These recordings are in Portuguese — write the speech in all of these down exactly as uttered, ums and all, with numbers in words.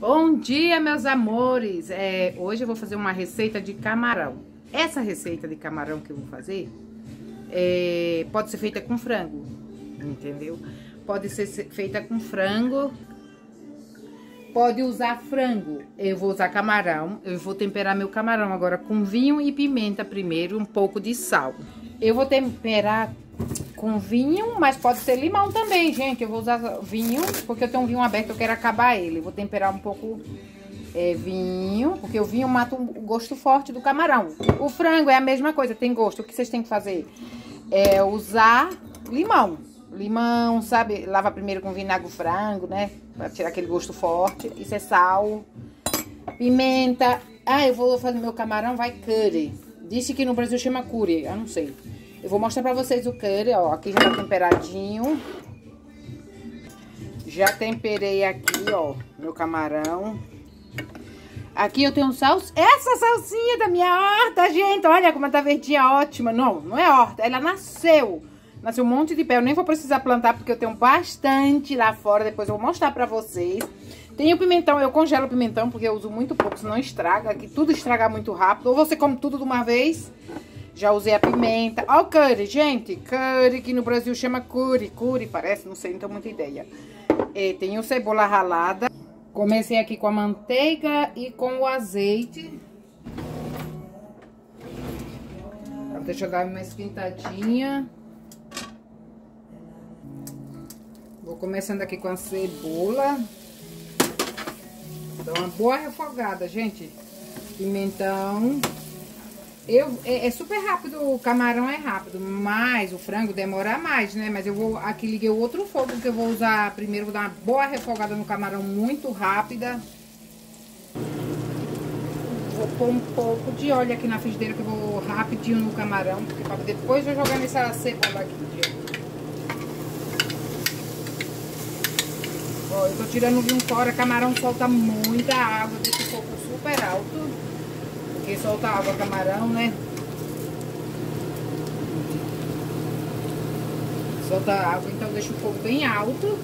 Bom dia, meus amores! É, hoje eu vou fazer uma receita de camarão. Essa receita de camarão que eu vou fazer é, pode ser feita com frango, entendeu? Pode ser feita com frango, pode usar frango. Eu vou usar camarão, eu vou temperar meu camarão agora com vinho e pimenta primeiro, um pouco de sal. Eu vou temperar com vinho, mas pode ser limão também, gente. Eu vou usar vinho, porque eu tenho um vinho aberto, eu quero acabar ele. Vou temperar um pouco é, vinho, porque o vinho mata o gosto forte do camarão. O frango é a mesma coisa, tem gosto. O que vocês têm que fazer é usar limão. Limão, sabe? Lava primeiro com vinagre o frango, né? Pra tirar aquele gosto forte. Isso é sal. Pimenta. Ah, eu vou fazer meu camarão, vai curry. Disse que no Brasil chama curry, eu não sei. Eu vou mostrar pra vocês o curry, ó. Aqui já tá temperadinho. Já temperei aqui, ó, meu camarão. Aqui eu tenho salsa. Essa salsinha da minha horta, gente. Olha como ela tá verdinha, ótima. Não, não é horta. Ela nasceu. Nasceu um monte de pé. Eu nem vou precisar plantar porque eu tenho bastante lá fora. Depois eu vou mostrar pra vocês. Tem o pimentão. Eu congelo o pimentão porque eu uso muito pouco, senão estraga. Aqui tudo estraga muito rápido. Ou você come tudo de uma vez. Já usei a pimenta. Ó o curry, gente. Curry, que no Brasil chama curry. Curry, parece, não sei, não tenho muita ideia. E tem o cebola ralada. Comecei aqui com a manteiga e com o azeite. Deixa eu dar uma esquentadinha. Vou começando aqui com a cebola. Dá uma boa refogada, gente. Pimentão. Eu, é, é super rápido, o camarão é rápido, mas o frango demora mais, né? Mas eu vou, aqui liguei o outro fogo que eu vou usar primeiro, vou dar uma boa refogada no camarão muito rápida. Vou pôr um pouco de óleo aqui na frigideira que eu vou rapidinho no camarão, porque pra depois eu jogar nessa cebola aqui, gente. Ó, eu tô tirando o vinho fora, camarão solta muita água, deixa o fogo super alto. Porque solta água camarão, né? Solta água, então deixa o fogo bem alto.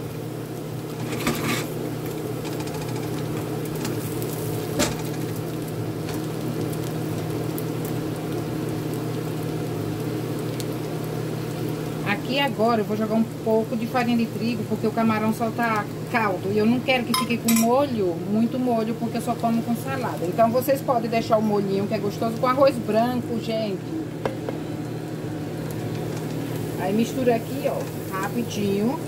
Aqui agora eu vou jogar um pouco de farinha de trigo, porque o camarão solta caldo. E eu não quero que fique com molho, muito molho, porque eu só como com salada. Então vocês podem deixar o molhinho, que é gostoso, com arroz branco, gente. Aí mistura aqui, ó, rapidinho.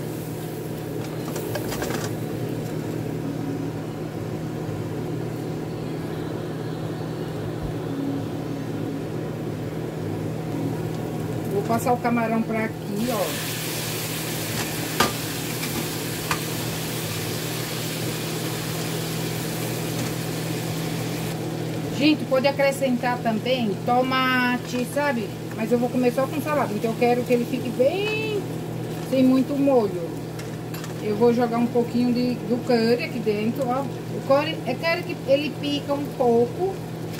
Vou passar o camarão pra aqui, ó. Gente, pode acrescentar também tomate, sabe? Mas eu vou comer só com salada, então eu quero que ele fique bem sem muito molho. Eu vou jogar um pouquinho de, do curry aqui dentro, ó. O curry, é curry que ele pica um pouco.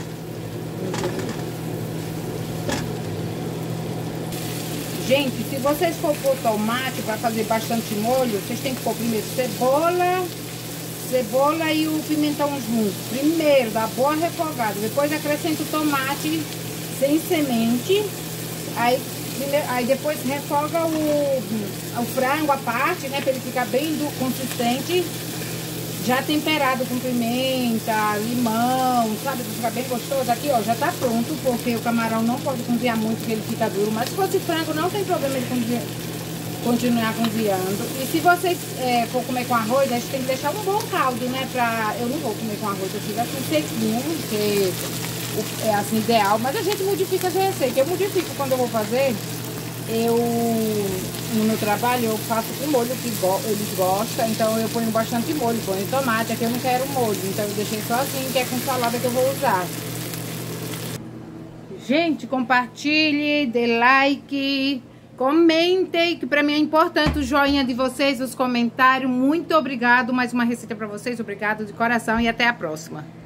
Gente, se vocês for pôr tomate para fazer bastante molho, vocês têm que pôr primeiro cebola, cebola e o pimentão junto. Primeiro, dá boa refogada. Depois acrescenta o tomate sem semente. Aí, primeiro, aí depois refoga o, o frango à parte, né? Para ele ficar bem do, consistente. Já temperado com pimenta, limão, sabe? Pra ficar bem gostoso. Aqui, ó, já tá pronto, porque o camarão não pode cozinhar muito, porque ele fica duro. Mas se fosse frango, não tem problema ele cozinhar, continuar cozinhando. E se vocês é, for comer com arroz, a gente tem que deixar um bom caldo, né? Pra... Eu não vou comer com arroz, eu fico assim sequinho, porque é assim ideal. Mas a gente modifica essa receita. Eu modifico quando eu vou fazer. Eu, no meu trabalho, eu faço com molho que go eles gostam, então eu ponho bastante molho, ponho tomate, aqui eu não quero molho, então eu deixei só assim, que é com salada que eu vou usar. Gente, compartilhe, dê like, comentem, que pra mim é importante o joinha de vocês, os comentários. Muito obrigado, mais uma receita pra vocês, obrigado de coração e até a próxima.